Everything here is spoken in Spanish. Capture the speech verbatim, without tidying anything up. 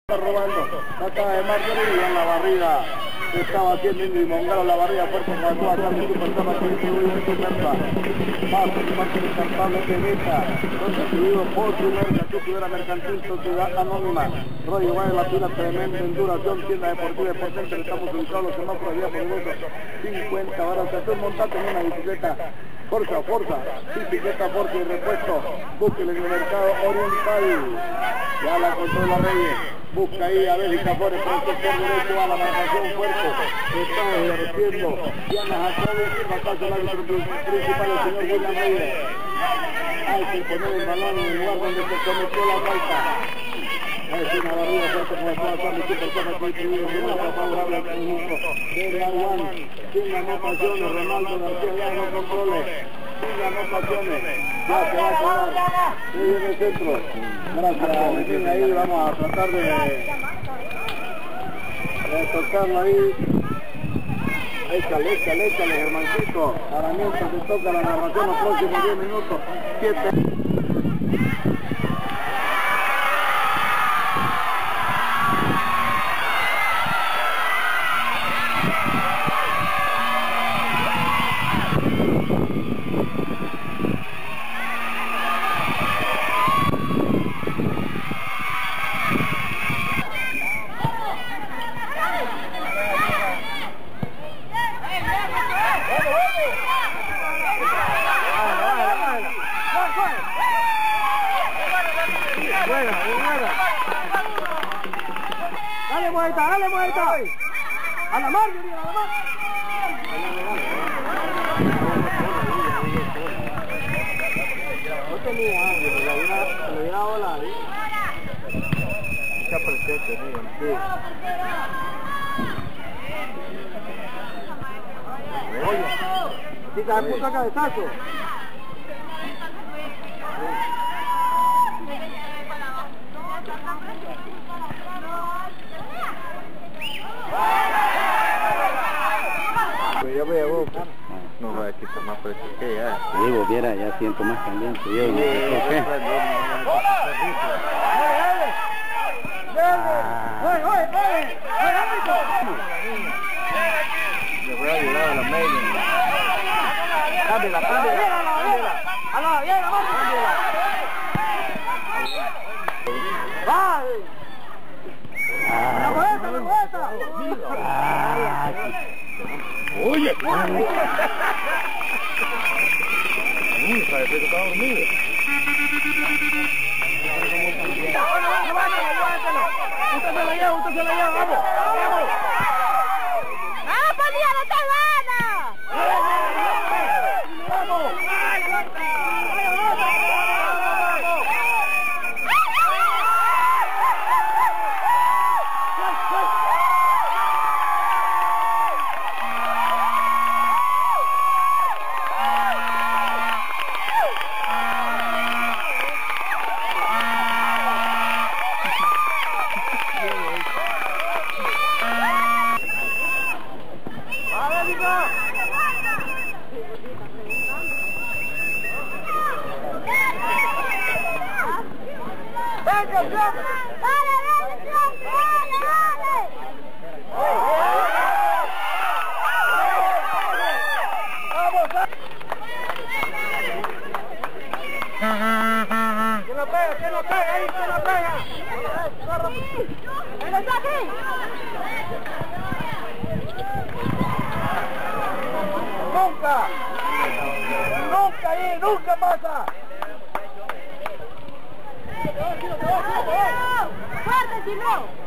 Está robando, trata de Marjorie en la barriga. Estaba haciendo Ingrid Mongaro la barriga fuerte cuando acá de Super Saba que distribuye en Superpa. Más por parte del cantable de Meta, constituido por primero la titular mercantil Sociedad Anónima. Roy Igual la fila tremenda en duración, tienda deportiva de Porcente, estamos ubicados los semáforos día por minuto, cincuenta horas. Se estoy montando en una bicicleta. Forza, Forza, bicicleta Forza y repuesto, búsquenle en el mercado oriental. Ya la controla la Reyes. Busca ahí a Bélgica por el sector derecho a la marcación fuerte. Estamos ejerciendo. Diana Jacobi, bastante el árbitro principal, el señor William Reyes. Hay que poner el balón en el lugar donde se cometió la falta. Es una barrida fuerte como está pasando y personas que distribuyen en una favorable al conjunto de la U A N. Sin las anotaciones, Ronaldo García ya no controle. Sin las anotaciones, ya se va a quedar. Muy bien el centro. Gracias, Medina, ahí vamos a tratar de, de tocarlo ahí. Échale, échale, échale, Germancito. Para mientras se toca la narración los próximos diez minutos. siete. Dale muerta, dale muerta. A la mar, a la mar. No tenía hambre, le hubiera, le hubiera dado la ahí. Mucha presión tenía, sí. Oye, si te puso a cabezazo. Ya veo, no va a quitar más precio que ya. Digo, viera, ya siento más caliente. Yo no sé por qué. Le voy a ayudar a la media. Cámbiala, cámbiala, cámbiala. A la viera, vamos. ¡Va! ¡La vuelta, la vuelta! Oye, uy, parece que está dormido. Usted se la lleva, usted se la lleva, vamos, vamos. ¡Ah, ponía la tabana! ¡Vamos! ¡Que lo pega, que lo pega, ahí, que lo pega! ¡Que lo saque! ¡Nunca! ¡Nunca ahí, nunca pasa! ¡Fuerte, si no!